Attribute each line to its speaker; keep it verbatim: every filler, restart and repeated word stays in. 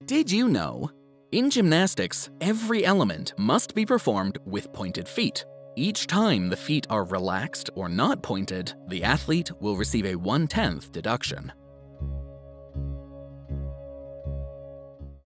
Speaker 1: Did you know? In gymnastics, every element must be performed with pointed feet. Each time the feet are relaxed or not pointed, the athlete will receive a one-tenth deduction.